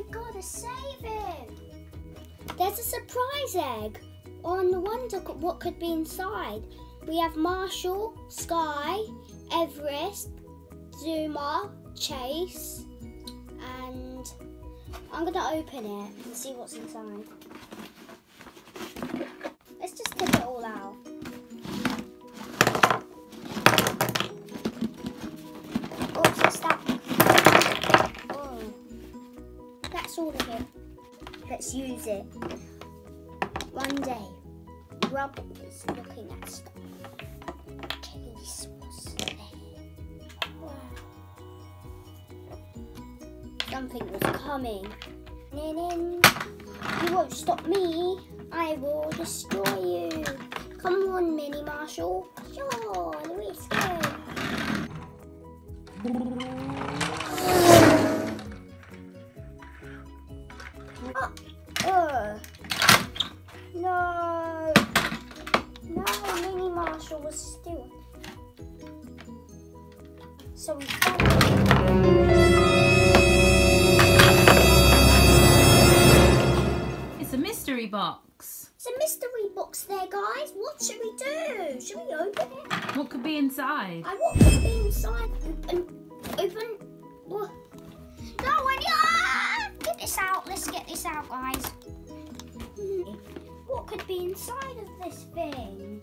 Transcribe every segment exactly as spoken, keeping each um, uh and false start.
gotta save him. There's a surprise egg. Oh, I wonder what could be inside. We have Marshall, Sky, Everest, Zuma, Chase, and I'm gonna open it and see what's inside. Let's just take it all out. Oh, it's a stack. Oh, that's all of it. Let's use it. One day, Rob was looking at stuff. Chase was there. Wow. Something was coming. You won't stop me. I will destroy you. Come on, Mini Marshall. Sure, let's go. Oh, uh, no, no, Mini Marshall was still. So we found it. It's a mystery box. It's a mystery box there, guys. What should we do? Should we open it? What could be inside? I want to be inside. Open, open. What? No, when you ah! Get this out. Let's get this out, guys. Hmm. What could be inside of this thing?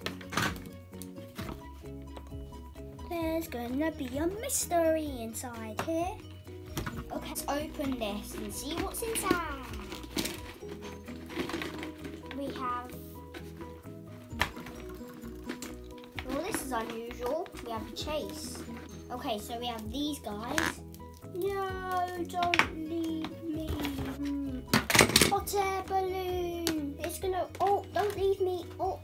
There's gonna be a mystery inside here. Okay, let's open this and see what's inside. We have. Well, this is unusual. We have Chase. Okay, so we have these guys. No, don't leave me. Hmm. Hot air balloon. It's gonna. Oh, don't leave me. Oh.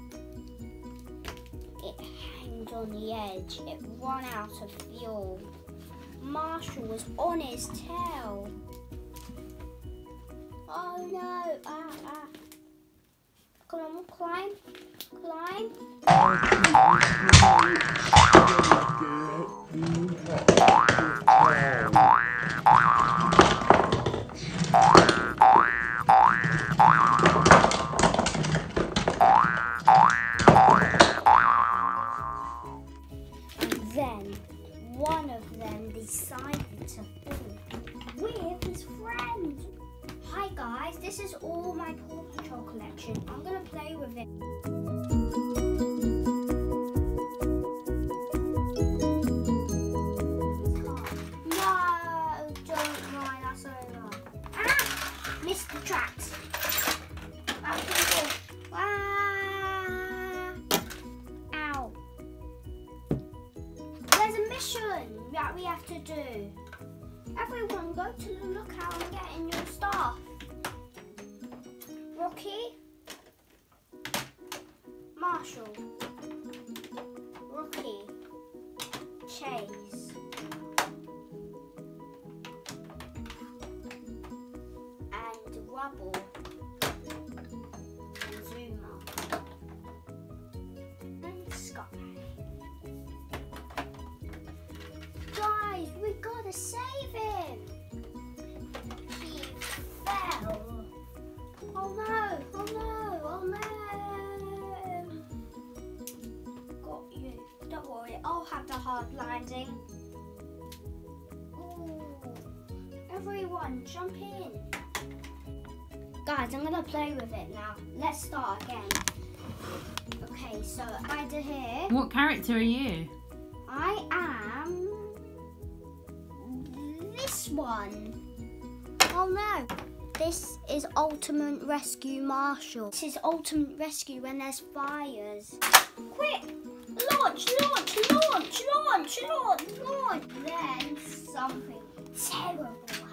It hanged on the edge. It ran out of fuel. Marshall was on his tail. Oh no. Ah, ah. Come on, climb. Climb. And then one of them decided to fall with his friend. Hi guys, this is all my Paw Patrol collection. I'm gonna play with it. No, don't cry, that's over. Ah! Missed the tracks. Out of the bush. Ah! Ow. There's a mission that we have to do. Everyone go to the lookout and get in your stuff. Rocky, Marshall, Rocky, Chase, and Rubble, and Zuma, and Sky. Guys, we gotta save him. He fell. Oh no, oh no, oh no. Got you. Don't worry, I'll have the hard landing. Ooh. Everyone, jump in. Guys, I'm gonna play with it now. Let's start again. Okay, so either here. What character are you? I am this one. Oh no. This is Ultimate Rescue Marshall. This is Ultimate Rescue when there's fires. Quick! Launch, launch, launch, launch, launch, launch! Then something terrible